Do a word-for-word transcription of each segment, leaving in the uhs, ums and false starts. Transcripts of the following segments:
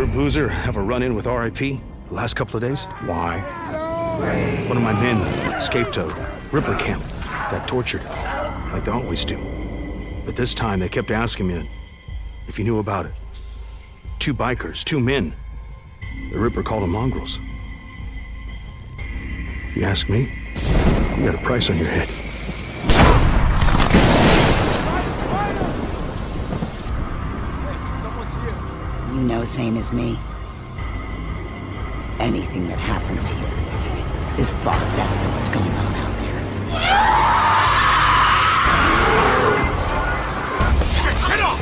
boozer have a run-in with R I P the last couple of days? Why? One of my men escaped a Ripper camp, got tortured, like they always do. But this time they kept asking me if you knew about it. Two bikers, two men. The Ripper called them mongrels. If you ask me, you got a price on your head. You know, same as me. Anything that happens here is far better than what's going on out there. Shit, get off!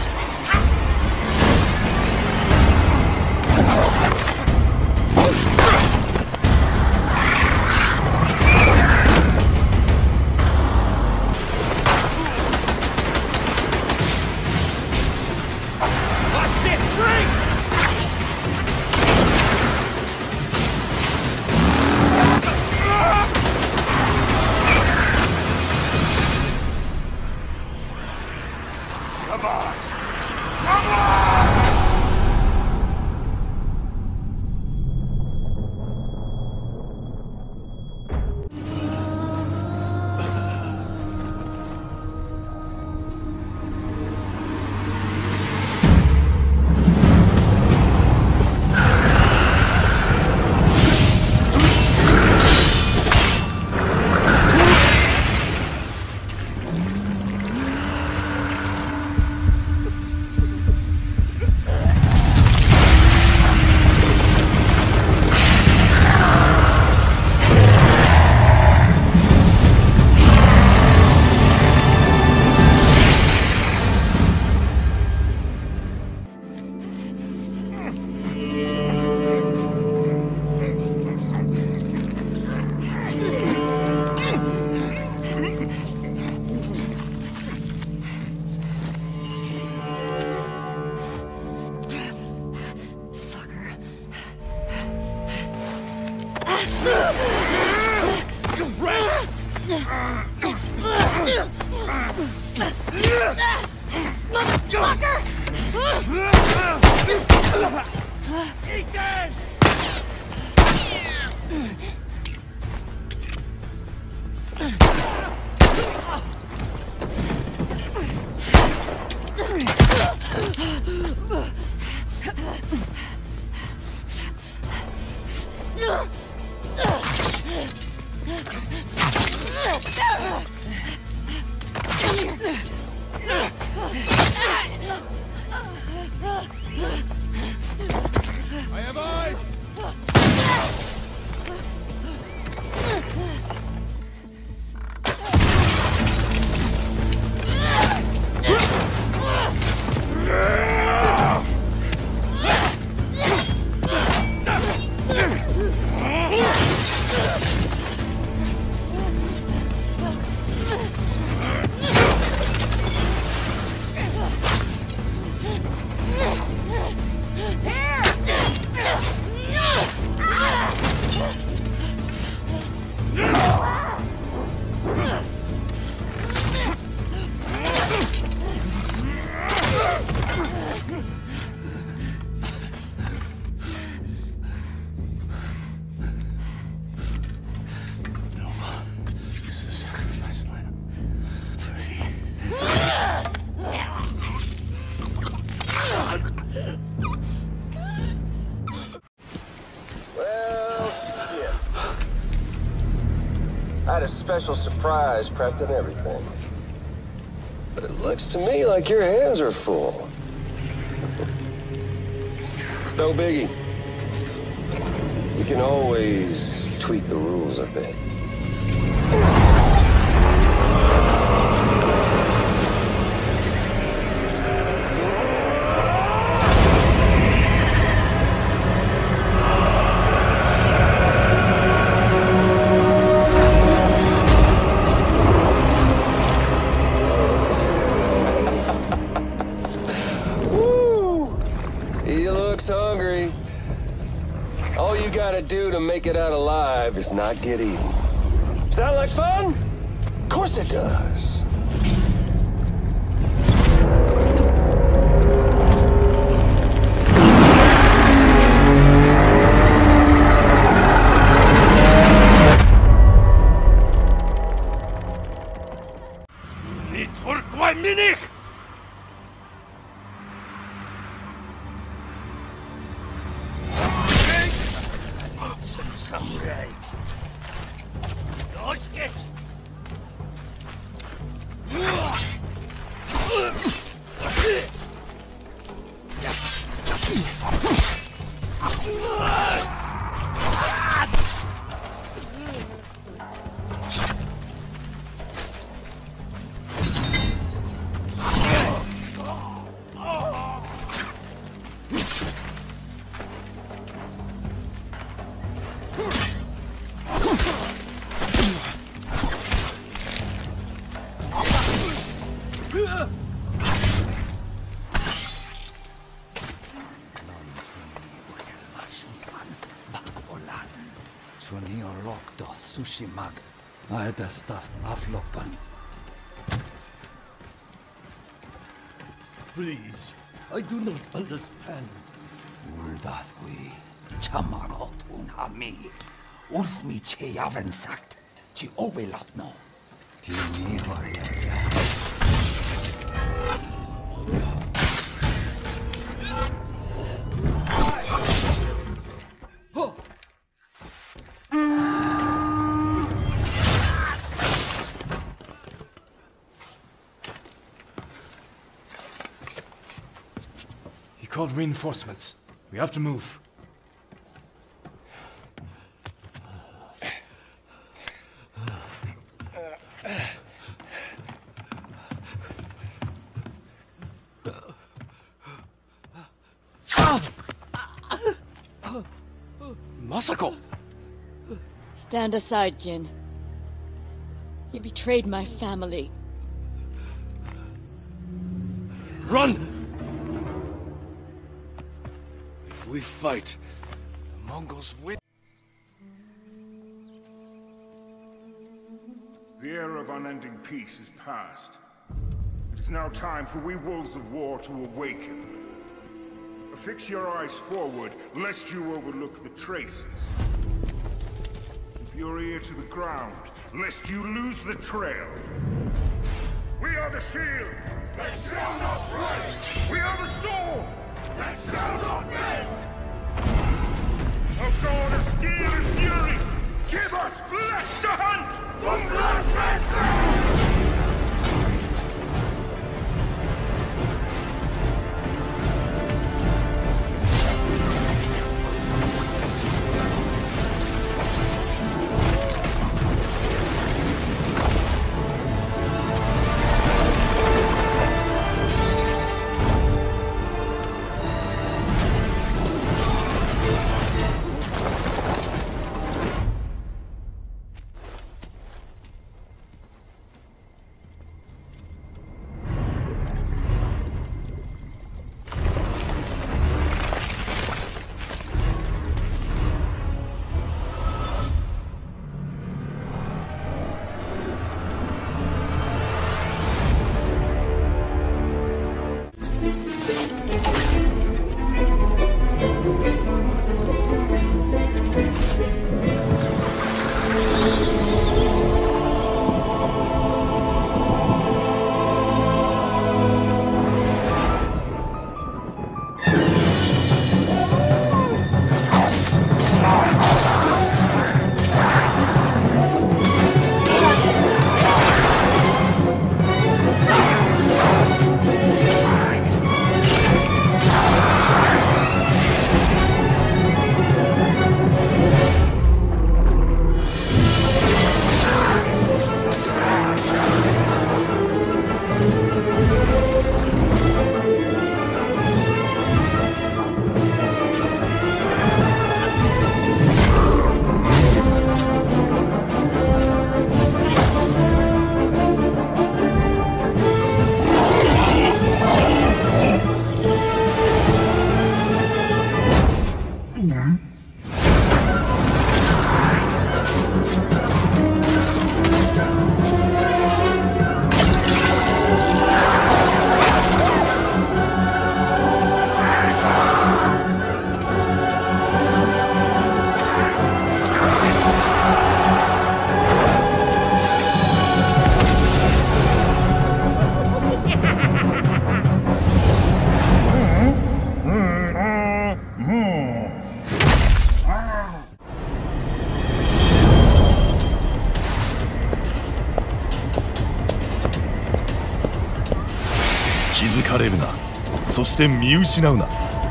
I had a special surprise prepped and everything. But it looks to me like your hands are full. It's no biggie. We can always tweak the rules a bit. Hungry. All you gotta do to make it out alive is not get eaten. Sound like fun? Of course it does. Sushi mag. I had the stuff aflopan. Please, I do not understand. Uldathwi, chamagotun hami. Ulsmi cheyaven sagt. Chi obelatno. Tini variaria. Called reinforcements. We have to move. Masako! Stand aside, Jin. You betrayed my family. Run! If we fight, the Mongols win. The era of unending peace is past. It is now time for we wolves of war to awaken. Fix your eyes forward, lest you overlook the traces. Keep your ear to the ground, lest you lose the trail. We are the shield that shall not break! We are the sword that shall not bend! O God of steel and fury, give us flesh to hunt from blood-red ground! そして見失うな。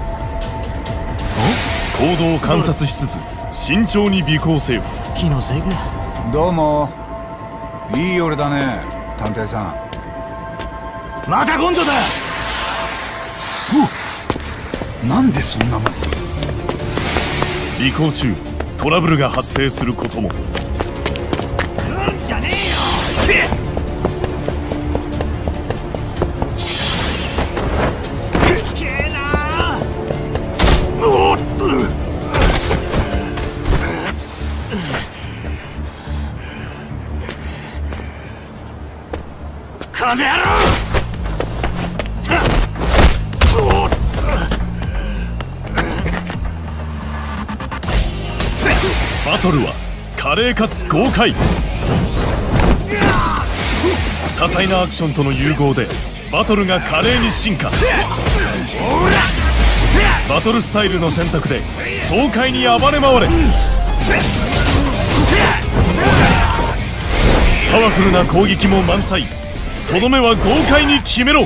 行動を観察しつつ慎重に尾行せよ。 気のせいか。 どうも。いい夜だね、探偵さん。 また今度だ。 なんでそんなもん。 尾行中トラブルが発生することも。 来るんじゃねえよ。すっげえな。おっこの野郎。 バトルは華麗かつ豪快。多彩なアクションとの融合でバトルが華麗に進化。バトルスタイルの選択で爽快に暴れ回れ。パワフルな攻撃も満載。とどめは豪快に決めろ。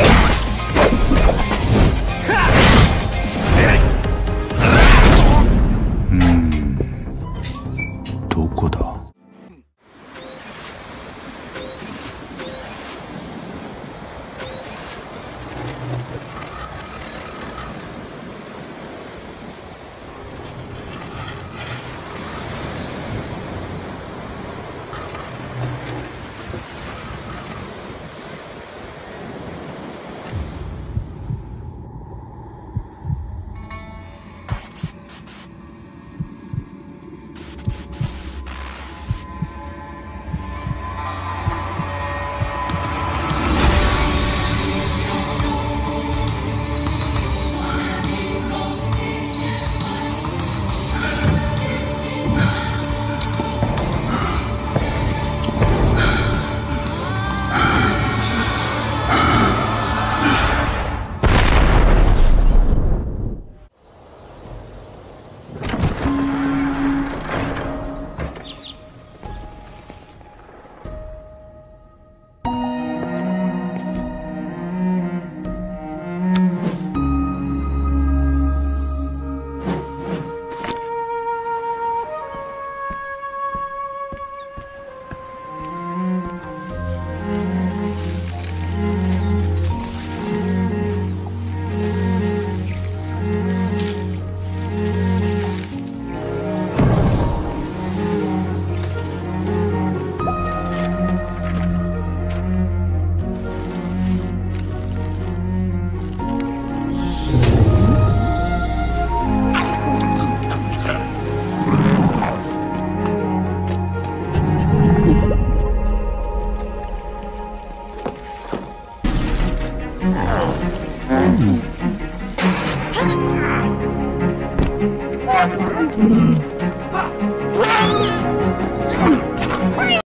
どこだ。 Ah!